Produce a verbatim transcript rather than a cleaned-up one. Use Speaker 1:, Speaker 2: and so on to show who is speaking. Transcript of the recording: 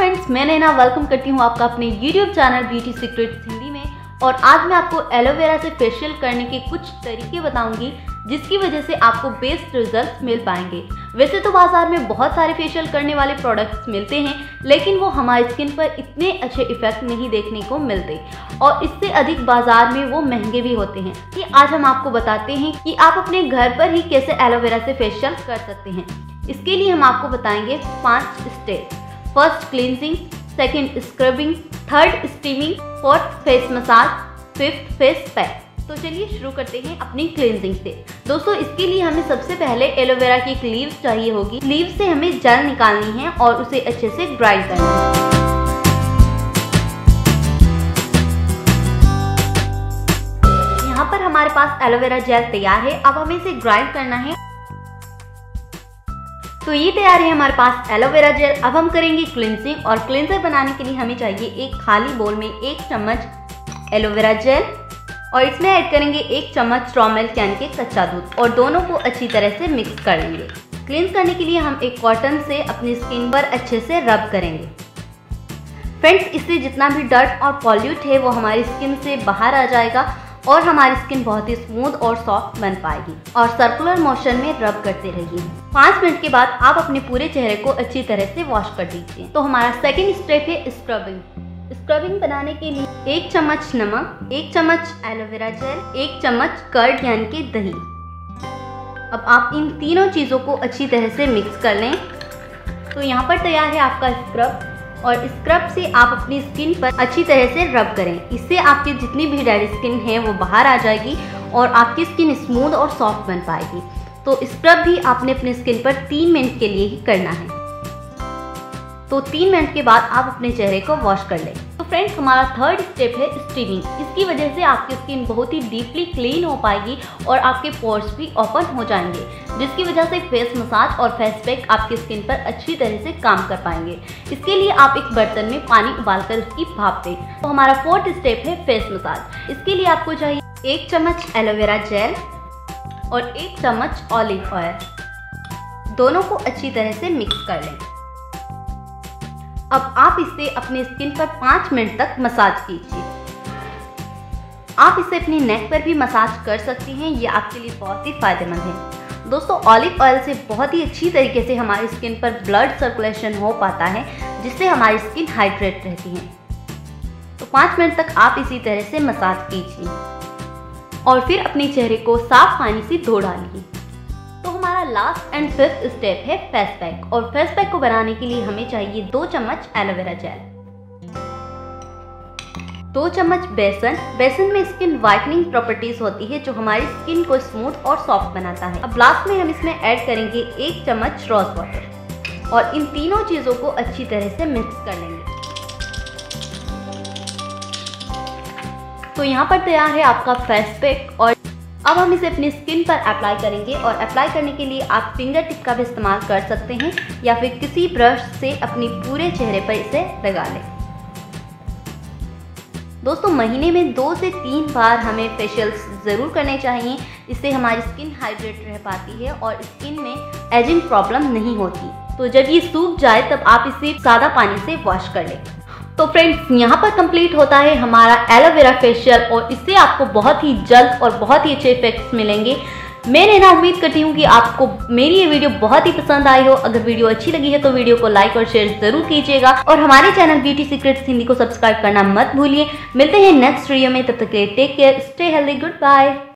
Speaker 1: Friends, मैं नैना welcome करती हूँ आपका अपने YouTube channel beauty secrets Hindi में। और आज मैं आपको एलोवेरा से फेशियल करने के कुछ तरीके बताऊंगी जिसकी वजह से आपको बेस्ट रिजल्ट्स मिल पाएंगे। वैसे तो बाजार में बहुत सारे फेशियल करने वाले प्रोडक्ट्स मिलते हैं, लेकिन वो हमारी स्किन पर इतने अच्छे इफेक्ट नहीं देखने को मिलते और इससे अधिक बाजार में वो महंगे भी होते हैं। कि आज हम आपको बताते हैं कि आप अपने घर पर ही कैसे एलोवेरा से फेशियल कर सकते हैं। इसके लिए हम आपको बताएंगे पांच step. First cleansing, second scrubbing, third steaming, fourth face massage, fifth face pack. तो चलिए शुरू करते हैं अपनी क्लींजिंग से। दोस्तों, इसके लिए हमें सबसे पहले एलोवेरा की एक लीव चाहिए होगी। लीव से हमें जेल निकालनी है और उसे अच्छे से ग्राइंड करना है। यहाँ पर हमारे पास एलोवेरा जेल तैयार है। अब हमें इसे ग्राइंड करना है। तो ये तैयार है हमारे पास एलोवेरा जेल। अब हम करेंगे क्लींजिंग, और क्लींजर बनाने के लिए हमें चाहिए एक खाली बोल में एक चम्मच एलोवेरा जेल और इसमें ऐड करेंगे एक चम्मच रॉ मिल्क यानी कि कच्चा दूध और दोनों को अच्छी तरह से मिक्स कर लेंगे। क्लींज करने के लिए हम एक कॉटन से अपनी स्किन पर अच्छे से रब करेंगे। फ्रेंड्स, इससे जितना भी डर्ट और पॉल्यूट है वो हमारी स्किन से बाहर आ जाएगा और हमारी स्किन बहुत ही स्मूथ और सॉफ्ट बन पाएगी। और सर्कुलर मोशन में रब करते रहिए। पाँच मिनट के बाद आप अपने पूरे चेहरे को अच्छी तरह से वॉश कर दीजिए। तो हमारा सेकंड स्टेप है स्क्रबिंग। स्क्रबिंग बनाने के लिए एक चम्मच नमक, एक चम्मच एलोवेरा जेल, एक चम्मच कर्ड यानी कि दही। अब आप इन तीनों चीज़ों को अच्छी तरह से मिक्स कर लें। तो यहाँ पर तैयार है आपका स्क्रब, और स्क्रब से आप अपनी स्किन पर अच्छी तरह से रब करें। इससे आपकी जितनी भी डेड स्किन है वो बाहर आ जाएगी और आपकी स्किन स्मूथ और सॉफ्ट बन पाएगी। तो स्क्रब भी आपने अपनी स्किन पर तीन मिनट के लिए ही करना है। तो तीन मिनट के बाद आप अपने चेहरे को वॉश कर लें। तो फ्रेंड्स, हमारा थर्ड स्टेप है स्टीमिंग। इसकी वजह से आपकी स्किन बहुत ही डीपली क्लीन हो पाएगी और आपके पोर्स भी ओपन हो जाएंगे, जिसकी वजह से फेस मसाज और फेस पैक आपकी स्किन पर अच्छी तरह से काम कर पाएंगे। इसके लिए आप एक बर्तन में पानी उबालकर उसकी भाप दें। तो हमारा फोर्थ स्टेप है फेस मसाज। इसके लिए आपको चाहिए एक चम्मच एलोवेरा जेल और एक चम्मच ऑलिव ऑयल। दोनों को अच्छी तरह से मिक्स कर लें। अब आप इसे अपने स्किन पर पाँच मिनट तक मसाज कीजिए। आप इसे अपनी नेक पर भी मसाज कर सकते हैं, ये आपके लिए बहुत ही फायदेमंद है। दोस्तों, ऑलिव ऑयल से बहुत ही अच्छी तरीके से हमारी स्किन पर ब्लड सर्कुलेशन हो पाता है, जिससे हमारी स्किन हाइड्रेट रहती है। तो पाँच मिनट तक आप इसी तरह से मसाज कीजिए और फिर अपने चेहरे को साफ पानी से धो डालिए। तो हमारा लास्ट एंड फिफ्थ स्टेप है फेस पैक, और फेस पैक को बनाने के लिए हमें चाहिए दो चम्मच एलोवेरा जेल, दो चम्मच बेसन। बेसन में स्किन वाइटनिंग प्रॉपर्टीज होती है जो हमारी स्किन को स्मूथ और सॉफ्ट बनाता है। अब लास्ट में हम इसमें ऐड करेंगे एक चम्मच रोज वाटर और इन तीनों चीजों को अच्छी तरह से मिक्स कर लेंगे। तो यहाँ पर तैयार है आपका फेस पैक, और अब हम इसे अपनी स्किन पर अप्लाई करेंगे। और अप्लाई करने के लिए आप फिंगर टिप का भी इस्तेमाल कर सकते हैं या फिर किसी ब्रश से अपनी पूरे चेहरे पर इसे लगा लें। दोस्तों, महीने में दो से तीन बार हमें फेशियल्स ज़रूर करने चाहिए। इससे हमारी स्किन हाइड्रेट रह पाती है और स्किन में एजिंग प्रॉब्लम नहीं होती। तो जब ये सूख जाए तब आप इसे सादा पानी से वॉश कर लें। तो फ्रेंड्स, यहाँ पर कंप्लीट होता है हमारा एलोवेरा फेशियल, और इससे आपको बहुत ही जल्द और बहुत ही अच्छे इफेक्ट्स मिलेंगे। मैं नैना उम्मीद करती हूँ कि आपको मेरी ये वीडियो बहुत ही पसंद आई हो। अगर वीडियो अच्छी लगी है तो वीडियो को लाइक और शेयर जरूर कीजिएगा, और हमारे चैनल ब्यूटी सीक्रेट्स हिंदी को सब्सक्राइब करना मत भूलिए। मिलते हैं नेक्स्ट वीडियो में, तब तक के लिए take care, stay healthy, good bye.